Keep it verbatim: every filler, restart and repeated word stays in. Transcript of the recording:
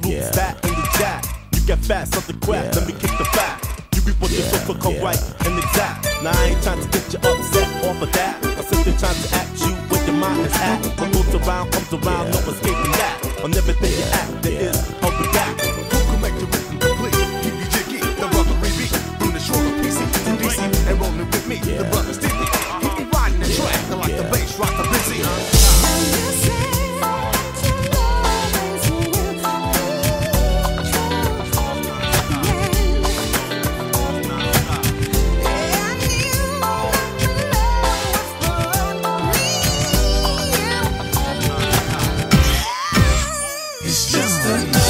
Roots that in the jack. You get fat, something crap, Yeah. let me kick the back. You be what Yeah, you're supposed to come yeah. right and exact. Now I ain't trying to get you upset off of that. I'm simply trying to act you where your mind is at. What goes around comes around, Yeah. no escaping that. On everything you act, there Yeah. is hope and back. Who can make the rhythm complete? Keep you jiggy, the rubbery beat. From the shore of P C to D C and rolling with me, Yeah. the brothers Stevie. Keep me riding and tracking like the Yeah. bass rock the busy. It's just another